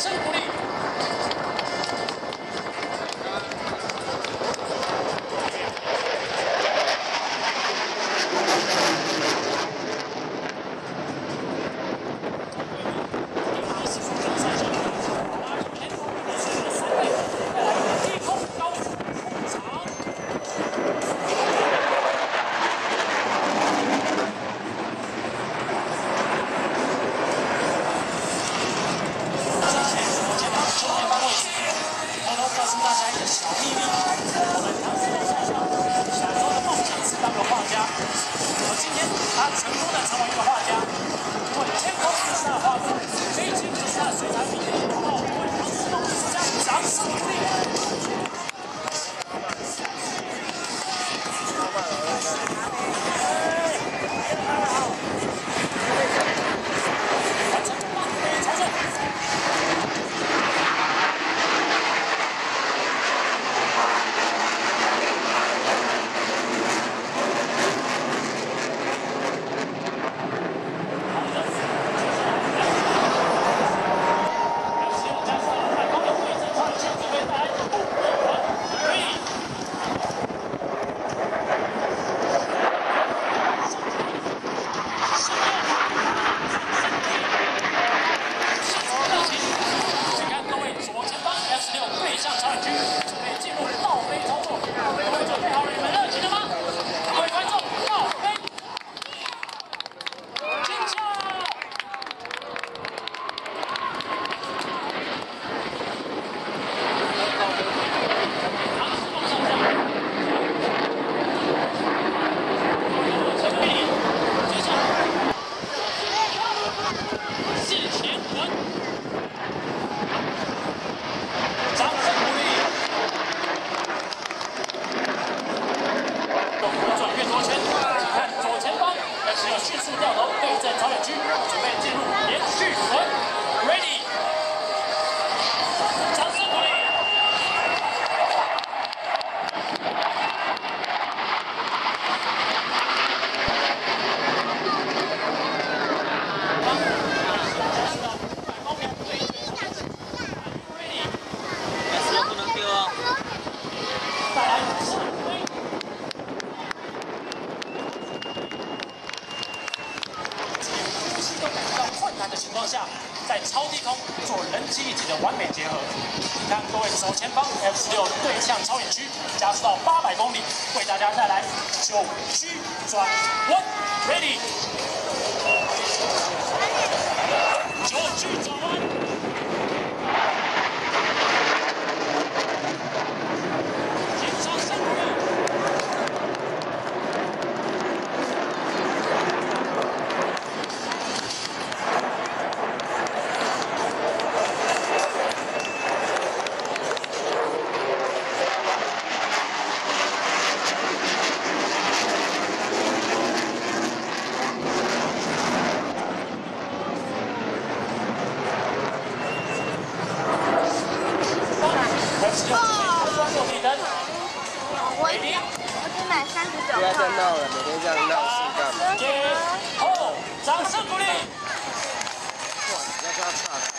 声鼓励。 小秘密，我们唐诗赛上小时候的梦想是当个画家。而今天他成功的成为一个画家，因为天空就是他的画布，飞机就是他的水彩笔。好不好？我们唐诗梦艺术家掌声鼓励。完成吧，操作。 迅速掉头对阵超远区，准备进入连续轮 ，ready， 掌声鼓励。ready， 不能丢啊！ 再来上飞。 都感觉到困难的情况下，在超低空做人机一体的完美结合。你看，各位左前方 F16对向超远区，加速到800公里，为大家带来9区转弯 ，ready， 9区转弯。 我只买39 不要再闹了，每天这样闹事干嘛？ 后，掌声鼓励。 哇，你要不要岔开？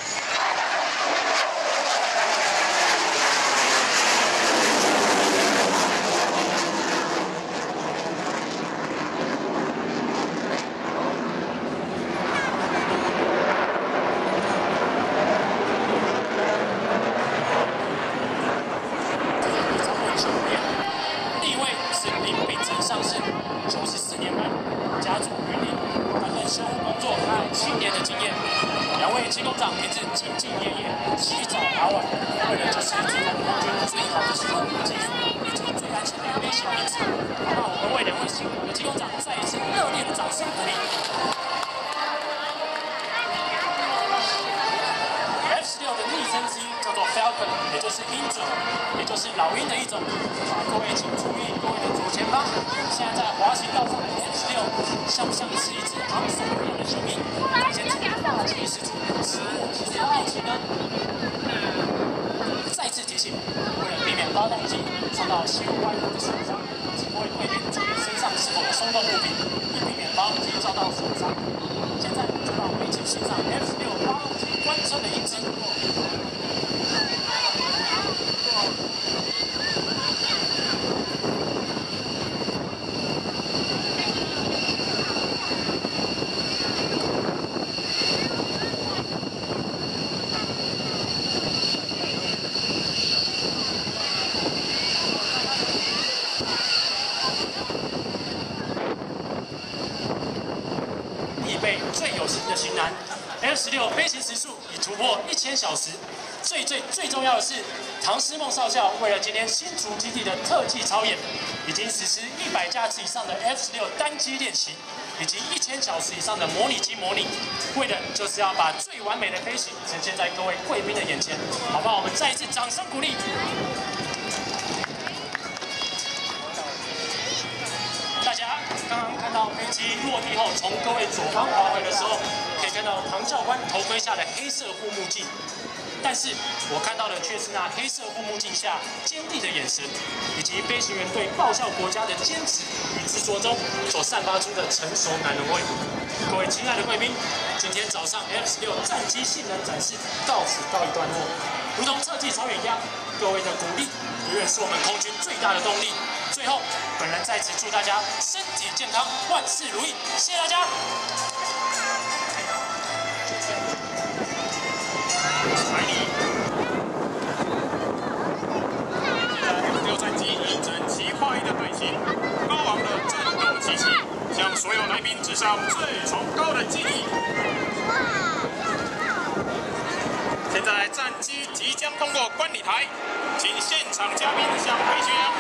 94年半，家族云林，担任修护工作7年的经验。2位机工长平时兢兢业业，起早打晚，为的就是提供空军最好的修护技术，以及最安全的飞行品质。那我们为2位辛苦的机工长再一次热烈的掌声鼓励。F16的昵称之一叫做 Falcon， 也就是鹰者，也就是老鹰的一种。各位请注意，各位的左前方，现在在滑行道上的 F16，像不像是一只昂首一样的雄鹰？先从大气十足，直握机身后期呢？再次提醒，为了避免发动机受到气流外露的损伤，请各位贵宾注意身上是否有松动物品，以避免发动机遭到损伤。现在就让我们一起欣赏 F16发动机关。 尺寸的一支。必备最有型的型男 F16飞行时速已突破1000小时。最重要的是，唐诗梦少校为了今天新竹基地的特技操演，已经实施100架次以上的 F16单机练习，以及1000小时以上的模拟机模拟，为的就是要把最完美的飞行呈现在各位贵宾的眼前，好不好？我们再一次掌声鼓励。大家刚刚看到飞机落地后，从各位左方滑回的时候，可以看到唐教官头盔下的黑色护目镜。但是我看到的却是那黑色护目镜下坚定的眼神，以及飞行员对报效国家的坚持与执着中所散发出的成熟男人味。各位亲爱的贵宾，今天早上 F16战机性能展示到此告一段落。如同特技操演一样，各位的鼓励永远是我们空军最大的动力。最后，本人在此祝大家身体健康，万事如意，谢谢大家。 来你！现在 F16战机以整齐划一的队形，高昂的战斗气息，向所有来宾致上最崇高的敬意。现在战机即将通过观礼台，请现场嘉宾向飞行员